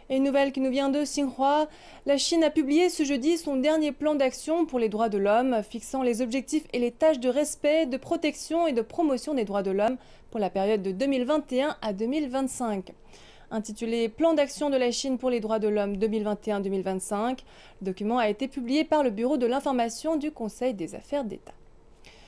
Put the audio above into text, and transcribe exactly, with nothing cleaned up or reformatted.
Et une nouvelle qui nous vient de Xinhua, la Chine a publié ce jeudi son dernier plan d'action pour les droits de l'homme, fixant les objectifs et les tâches de respect, de protection et de promotion des droits de l'homme pour la période de deux mille vingt et un à deux mille vingt-cinq. Intitulé Plan d'action de la Chine pour les droits de l'homme deux mille vingt et un à deux mille vingt-cinq, le document a été publié par le Bureau de l'information du Conseil des affaires d'État.